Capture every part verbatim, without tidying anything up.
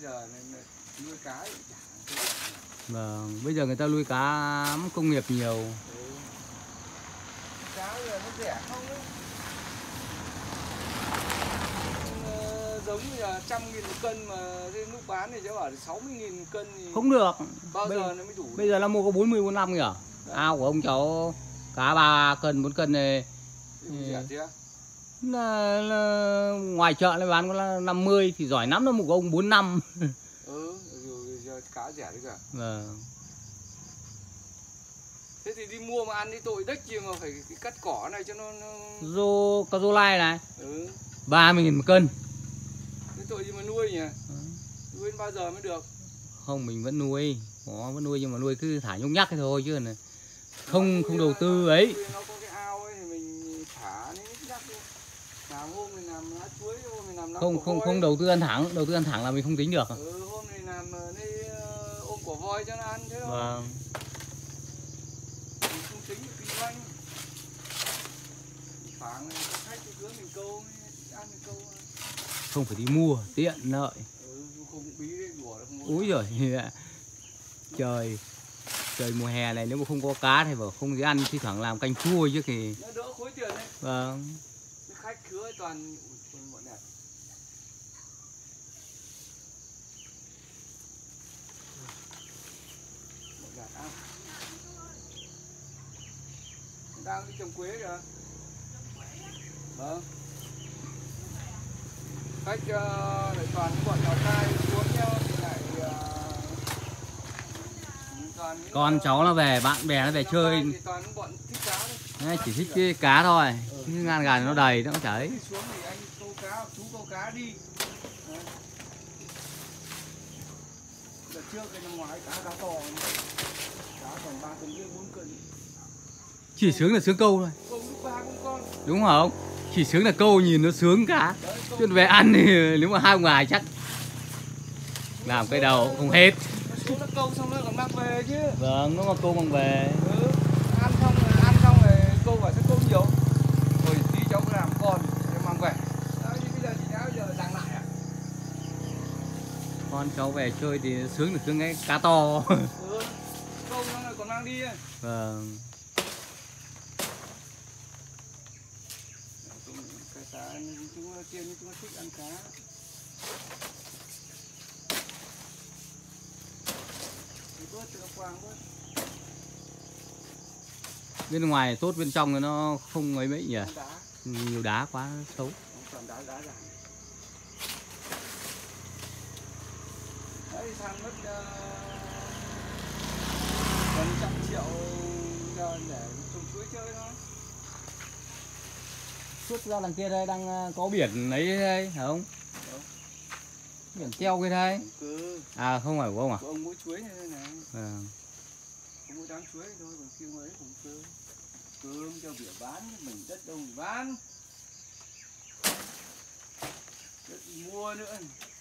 giờ nên nuôi cá chả. Vâng, bây giờ người ta nuôi cá công nghiệp nhiều. Ừ. Cá giờ nó rẻ không ấy. Giống như là trăm nghìn một cân mà lúc bán thì sẽ bảo là sáu mươi nghìn một cân thì không được. Bao bây, giờ nó mới đủ? Bây giờ nó mua có bốn mươi, bốn mươi lăm kìa. Ao của ông cháu cá ba cân, bốn cân này. Rẻ chưa? Là, là, ngoài chợ nó bán có là năm mươi thì giỏi lắm nó một ông bốn mươi lăm. Ừ, rồi giờ cá rẻ đấy cả. Vâng. Thế thì đi mua mà ăn đi tội đất gì mà phải cắt cỏ này cho nó, nó... Rô, cá rô lai này. Ừ. ba mươi nghìn một cân. Thế tội gì mà nuôi nhỉ? Ừ. Nuôi đến bao giờ mới được? Không, mình vẫn nuôi. Có vẫn nuôi nhưng mà nuôi cứ thả nhúc nhắc thôi chứ này. Không không đầu tư ấy. Nó có cái ao ấy thì mình thả nó nhúc nhắc đi. Làm hôm mình làm lá chuối, hôm mình làm Không không không đầu tư ăn thẳng, đầu tư ăn thẳng là mình không tính được. Ừ, hôm này làm đây ôm quả voi cho nó ăn thế thôi. Vâng. Mình không tính được kinh doanh. Phảng này khách cứ mình câu ăn mình câu. Không phải đi mua, tiện lợi. Ừ, không bí đấy, đùa nó không. Úi giời, trời trời mùa hè này nếu mà không có cá thì bảo không dễ ăn, thi thoảng làm canh chua chứ thì nó đỡ khối tiền đấy. Vâng. Cái khách khứa toàn bọn đẹp. Bọn đẹp ăn. Đang đi trồng quế kìa. Vâng. Khách uh, lại toàn bọn Lào Cai xuống nhau thì lại uh, con cháu nó về, bạn bè nó về chơi. Đấy, chỉ thích cái cá thôi. Ừ. Cái ngàn gà nó đầy nó chả ấy. Xuống thì anh câu cá, chú câu cá đi. Đợt trước cái năm ngoái cá cá to, cá còn ba cân rưỡi bốn cân. Chỉ sướng là sướng câu thôi. Câu lúc ba con con. Đúng không? Chỉ sướng là câu nhìn nó sướng cá. Chứ về ăn thì nếu mà hai ngoài chắc làm cái đầu không hết. Nó nó câu xong nó còn mang về chứ. Vâng, nó mà câu mang về. Ừ. Ăn xong rồi ăn xong rồi câu phải sẽ câu nhiều. Rồi tí cháu cứ làm con để mang về. Đấy, bây giờ chị đã bây giờ dặn lại à? Con cháu về chơi thì sướng là sướng cái cá to. Ừ. Câu nó còn mang đi. Vâng. Cá chúng nó kia chúng nó thích ăn cá. Bớt cho nó quang bớt. Bên ngoài tốt, bên trong nó không ấy mấy nhỉ? Đá. Nhiều đá quá xấu. Toàn đá đá dài. Đấy sang mất uh, gần trăm triệu giờ để trồng chuối chơi thôi. Suốt ra đằng kia đây đang có biển ấy đây, hả không? Biển treo kia đây. À không phải của ông à? Của ông mỗi chuối này này. À. Ông mỗi đám chuối thôi, còn kia mấy cũng cơm. Cơm cho biển bán, mình đất đâu mình bán. Đất mua nữa.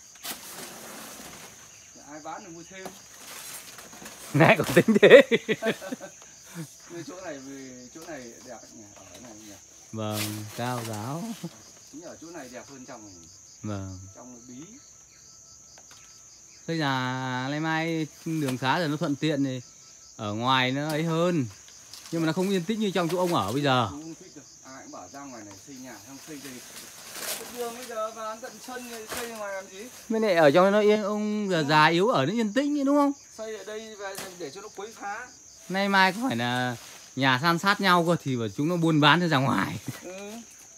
Để ai bán được mua thêm. Này có tính thế. Như chỗ này vì chỗ này đẹp nhỉ, ở này nhỉ. Vâng, cao giáo. Chính ở chỗ này đẹp hơn trong này. Vâng. Trong nó bí. Bây giờ nay mai đường xá rồi nó thuận tiện thì ở ngoài nó ấy hơn. Nhưng mà nó không yên tĩnh như trong chỗ ông ở bây giờ. Không thích được. Ai cũng bảo ra ngoài này xây nhà, không xây thì đường bây giờ vào tận sân này xây ngoài làm gì? Bên này ở trong nó yên, ông già già yếu ở nó yên tĩnh đúng không? Xây ở đây về để cho nó quấy phá. Nay mai có phải là nhà san sát nhau cơ thì chúng nó buôn bán ra ngoài. Ừ.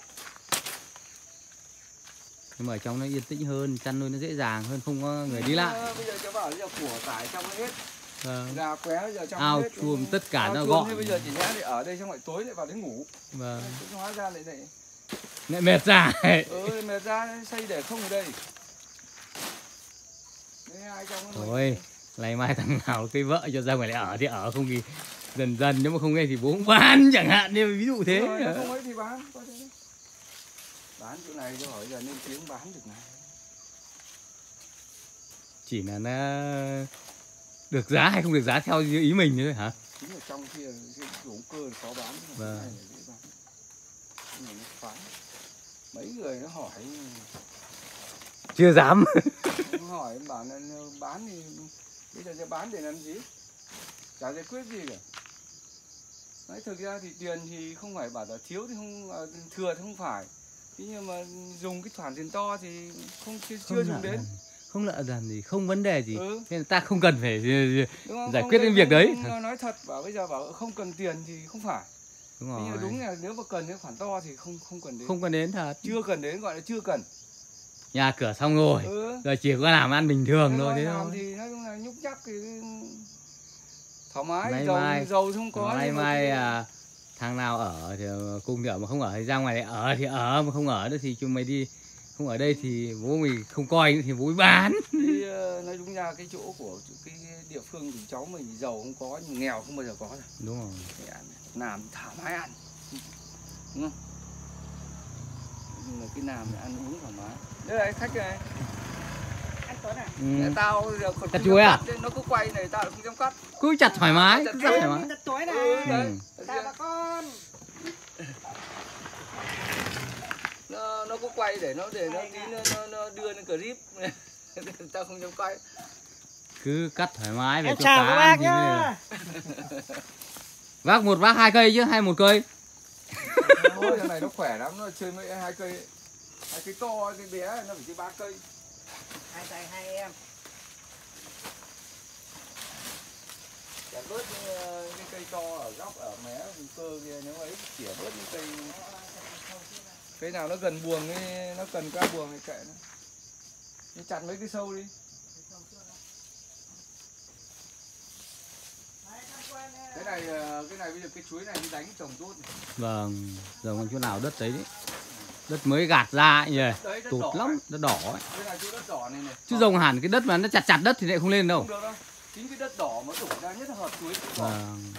Nhưng mà ở trong nó yên tĩnh hơn, chăn nuôi nó dễ dàng hơn, không có người đi lại. Bây giờ cháu bảo bây giờ của tải trong nó hết. Vâng. Gà qué bây giờ trong ao hết. chuồng tất cả ao nó chuồng gọn. thì bây giờ chỉ nhẽ thì ở đây xong lại tối lại vào đấy ngủ. Vâng. Chứ hóa ra lại lại Lại mệt ra. Ừ, mệt ra xây để không ở đây. Đấy, ai trong nó thôi, ngày mai thằng nào cây vợ cho ra ngoài lại ở thì ở, không thì dần dần nếu mà không nghe thì bố cũng bán chẳng hạn, như ví dụ thế. Rồi, không ấy thì bán. Bán chỗ này cho hỏi giờ nên tiếng bán được này. Chỉ là nó được giá hay không được giá theo ý mình thôi hả? Chính ở trong kia cái đống cơ khó bán. Vâng. Này là dễ bán. Cái này nó phá. Mấy người nó hỏi chưa dám. hỏi hỏi bảo là bán thì bây giờจะbán để làm gì, chả giải quyết gì cả. Đấy, thực ra thì tiền thì không phải bảo là thiếu thì không, thừa thì không phải, thế nhưng mà dùng cái khoản tiền to thì không chưa, Không chưa dùng nợ đến. làm- không nợ làm gì, không vấn đề gì, Ừ. nên là ta không cần phải Đúng không? giải Không, quyết không, cái việc đấy. không, không, nói thật bảo bây giờ bảo không cần tiền thì không phải. Đúng Thế nhưng rồi. mà đúng là nếu mà cần cái khoản to thì không không cần đến. Không cần đến thật. Chưa cần đến, gọi là chưa cần. Nhà cửa xong rồi, Ừ. rồi chỉ có làm ăn bình thường thôi thế làm thôi. thì nói chung là nhúc nhắc thì thoải mái, Nay giàu mai- giàu không có. Nay nhưng mà mai thì- à, thằng nào ở thì cùng nhở, mà không ở thì ra ngoài này ở thì ở, mà không ở nữa thì chúng mày đi, không ở đây thì bố mày không coi nữa thì bố mày bán. Thì uh, nói đúng ra cái chỗ của cái địa phương thì cháu mình giàu không có nhưng nghèo không bao giờ có rồi. Đúng rồi. Để ăn, làm thoải mái ăn, đúng không? Nhưng mà cái làm thì ăn uống thoải mái. Đây này khách này. Anh Tuấn à? Ừ. Để tao giờ còn Cắt không chuối dám à? cắt, nó cứ quay này tao lại không dám cắt. Cứ chặt thoải mái, Chặt cứ chuối, cắt thoải mái. Thật tối này. Ừ, đấy. Ừ. Chào bà con. Nó nó cứ quay để nó để nó tí nó, nó, nó đưa lên clip. Tao không dám quay. Cứ cắt thoải mái về Em cho chào cá các ăn bác thì mới được. nhá. Vác một vác hai cây chứ, hay một cây? Ôi, thằng này nó khỏe lắm, nó chơi mấy hai cây, hai cây to, cây bé nó phải chơi ba cây. Hai tay hai em. Chặt bớt những, uh, cái cây to ở góc ở mé vùng cơ kia, nếu ấy tỉa bớt những cây cây nào nó gần buồng ấy, nó cần qua buồng thì kệ nó. Đi chặt mấy cái sâu đi. Cái này uh, cái này bây giờ cái chuối này đi đánh trồng tốt này. Vâng, giờ còn chỗ nào đất đấy đấy. Đất mới gạt ra nhỉ, Đấy, đất tụt đỏ lắm, ấy. đất đỏ ấy. Đây là chỗ đất đỏ này này. Chứ rồng hẳn cái đất mà nó chặt chặt đất thì lại không lên đâu. Không được đâu. Chính cái đất đỏ mà đổ ra nhất là hợp chuối. Vâng.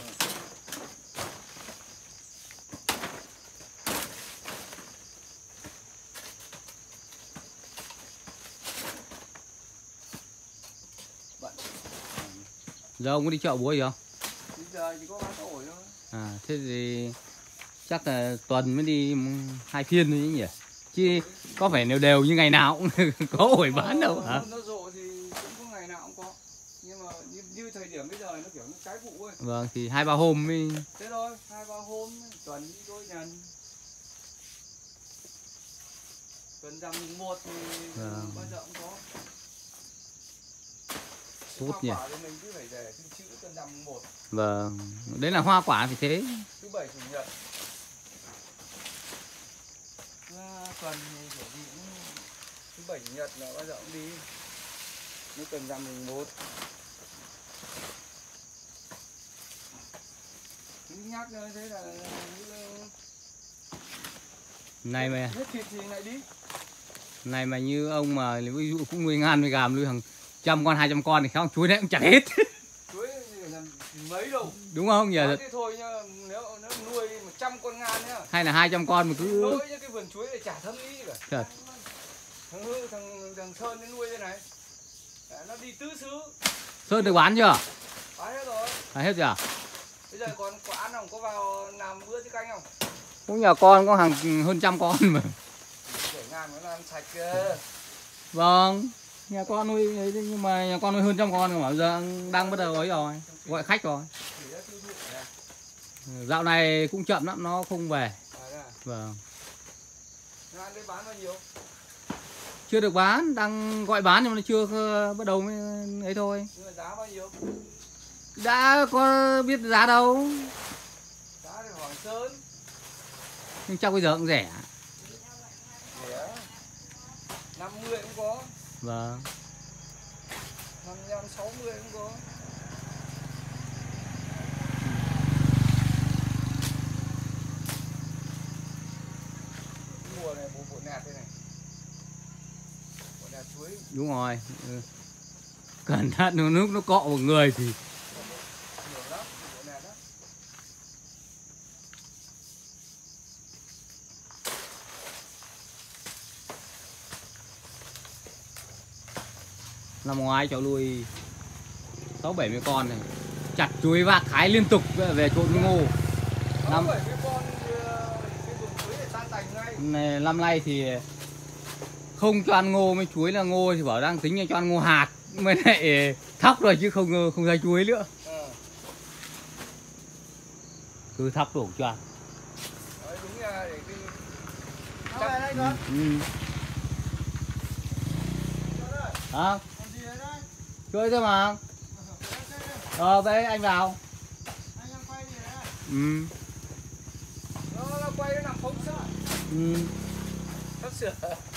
Bận. Giờ ông có đi chợ búa gì không? Bây giờ chỉ có bán cá ổi thôi. À, thế thì chắc là tuần mới đi hai phiên thôi nhỉ? Chứ có phải đều đều như ngày nào cũng có ổi bán đâu hả? Nó, nó rộ thì cũng có ngày nào cũng có. Nhưng mà như, như thời điểm bây giờ nó kiểu nó trái vụ ấy. Vâng, thì hai ba hôm mới... Thế thôi, hai ba hôm, tuần đi đôi lần. Tuần rằm mùng một thì Vâng. bao giờ cũng có. Tốt nhỉ. Hoa quả thì mình cứ phải để xin chữ tuần rằm mùng một. Vâng, đấy là hoa quả thì thế. Thứ bảy chủ nhật. À, tuần thì kiểu gì cũng thứ bảy chủ nhật là bao giờ cũng đi. Nó tuần rằm mùng một. Nhắc thế là Này mà hết thịt thì lại đi. này mà như ông mà ví dụ cũng nuôi ngan nuôi gàm nuôi hàng trăm con hai trăm con thì không chuối đấy cũng chặt hết. Chuối thì làm mấy đâu. Đúng không nhỉ? Thế thôi nhá, nếu nếu nuôi một trăm con ngan nhá. Hay là hai trăm con mà cứ Nuôi những cái vườn chuối này chả thấm ý gì cả. Thật. Thằng Hư, thằng thằng Sơn nó nuôi thế này. Đấy, nó đi tứ xứ. Sơn được bán chưa? Bán hết rồi. À, hết chưa? Bây giờ còn có ăn không? Có vào làm bữa tiết canh không? Cũng nhà con có hàng hơn trăm con mà. Để ngàn nó làm sạch kìa. Vâng, nhà con nuôi ấy, nhưng mà nhà con nuôi hơn trăm con mà giờ đang bắt đầu ấy rồi, gọi khách rồi. Để ra tiêu thụ này. Dạo này cũng chậm lắm, nó không về. À, đây à? Vâng. Ngàn đấy bán bao nhiêu? Chưa được bán, đang gọi bán nhưng mà nó chưa bắt đầu mới ấy thôi. Nhưng mà giá bao nhiêu? Đã có biết giá đâu. Giá thì Hoàng Sơn. Nhưng chắc bây giờ cũng rẻ. Rẻ. năm mươi cũng có. Vâng. năm mươi lăm, sáu mươi cũng có. Mùa này mùa bộ nẹt đây này. Bộ nẹt chuối. Đúng rồi. Ừ. Cẩn thận nước nó cọ vào người thì Nhiều lắm, bộ nẹt đó. năm ngoái cháu nuôi sáu bảy mươi con này, chặt chuối vác hái liên tục về trộn với ngô. Năm bảy mươi con thì, ờ, cái vườn chuối này tan tành ngay. này, năm nay thì không cho ăn ngô mới chuối là ngô thì bảo đang tính là cho ăn ngô hạt mới lại thóc rồi chứ không không ra chuối nữa. Ờ. Cứ thóc đổ cho ăn. Đấy, đúng là để cái Nó về đây con. Ừ. Hả? Làm gì đấy đấy? Chơi thôi mà. Ờ đây anh vào. Anh đang quay gì đấy? Ừ. nó, nó quay nó làm phóng xạ. Ừ. Sắp sửa.